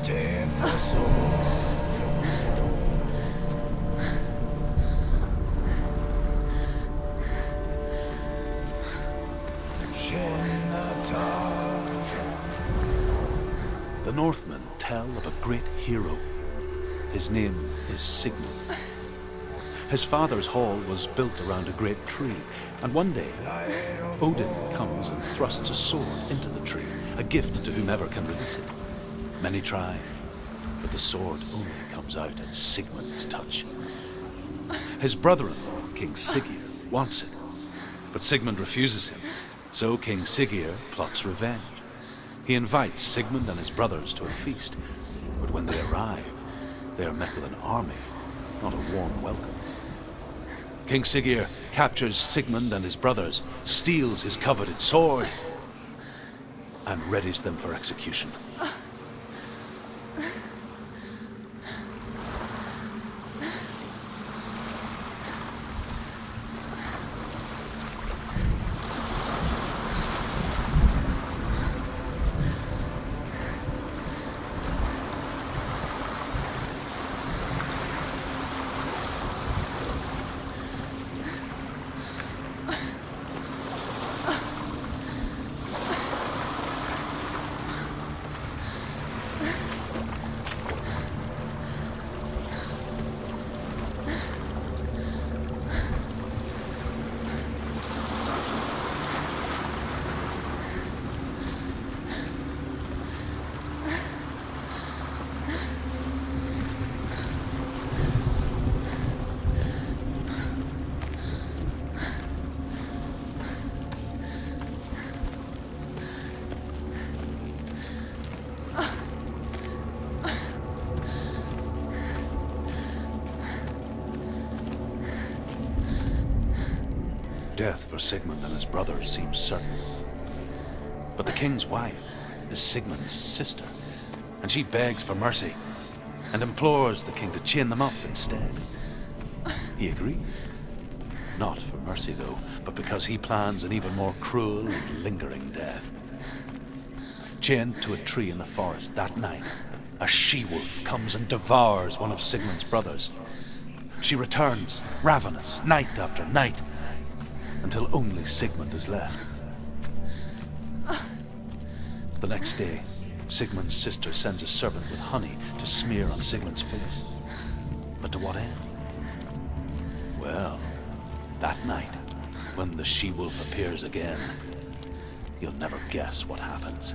take the sword. The Northmen tell of a great hero. His name is Sigmund. His father's hall was built around a great tree, and one day Odin comes and thrusts a sword into the tree, a gift to whomever can release it. Many try, but the sword only comes out at Sigmund's touch. His brother-in-law, King Siggeir, wants it, but Sigmund refuses him, so King Siggeir plots revenge. He invites Sigmund and his brothers to a feast, but when they arrive, they are met with an army, not a warm welcome. King Siggeir captures Sigmund and his brothers, steals his coveted sword, and readies them for execution. Death for Sigmund and his brothers seems certain. But the king's wife is Sigmund's sister, and she begs for mercy and implores the king to chain them up instead. He agrees. Not for mercy, though, but because he plans an even more cruel and lingering death. Chained to a tree in the forest that night, a she-wolf comes and devours one of Sigmund's brothers. She returns, ravenous, night after night, until only Sigmund is left. The next day, Sigmund's sister sends a servant with honey to smear on Sigmund's face. But to what end? Well, that night, when the she-wolf appears again, you'll never guess what happens.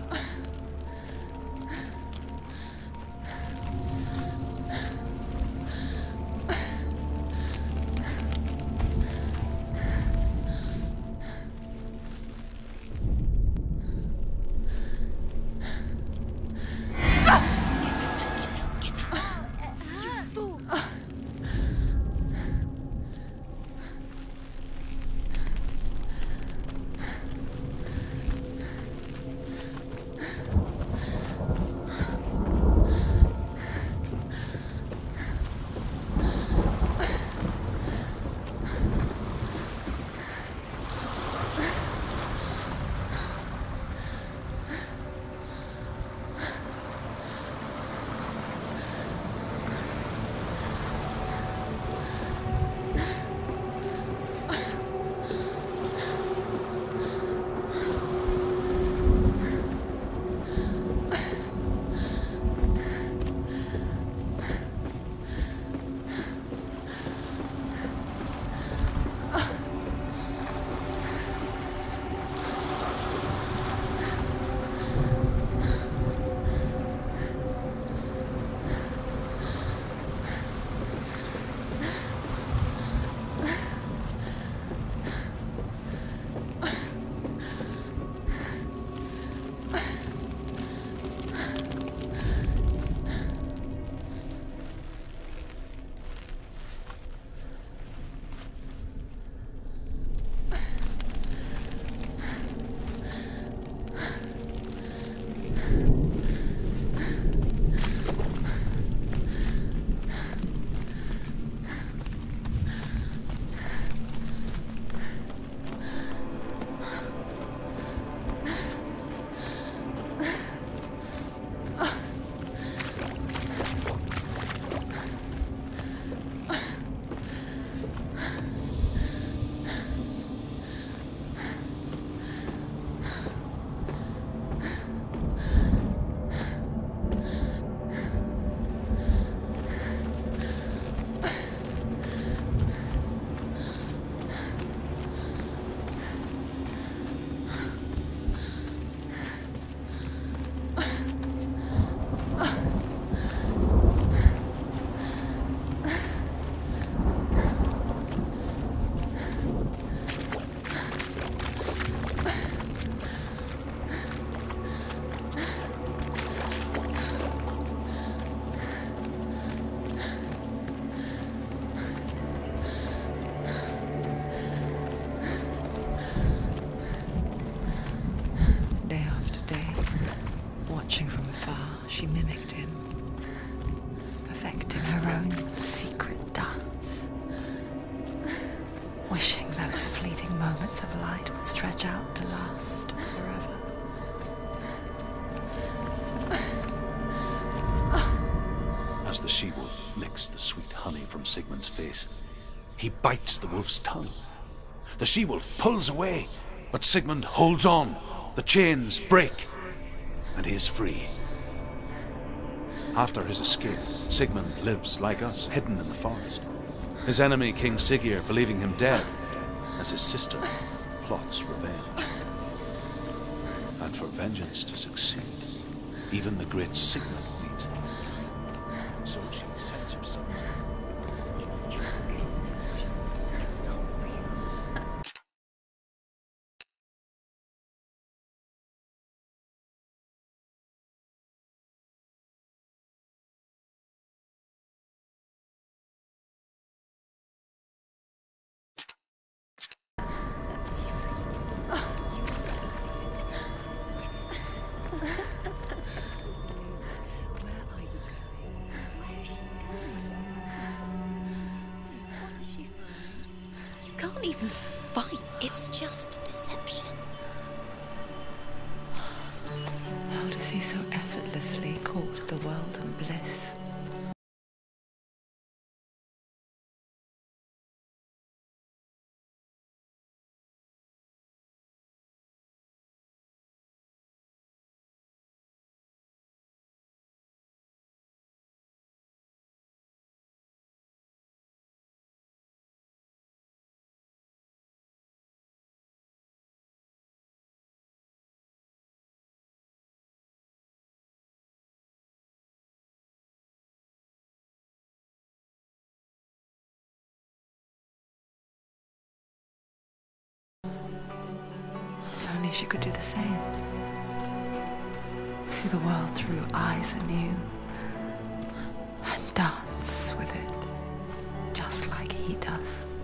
She mimicked him, perfecting her own secret dance, wishing those fleeting moments of light would stretch out to last forever. As the she-wolf licks the sweet honey from Sigmund's face, he bites the wolf's tongue. The she-wolf pulls away, but Sigmund holds on. The chains break, and he is free. After his escape, Sigmund lives like us, hidden in the forest. His enemy, King Siggeir, believing him dead, as his sister plots revenge. And for vengeance to succeed, even the great Sigmund needs an end. So she sets herself. It's a trick. It's an illusion. It's not real. You can't even fight. It's just deception. How does he so effortlessly court the world and bliss? If only she could do the same. See the world through eyes anew and dance with it, just like he does.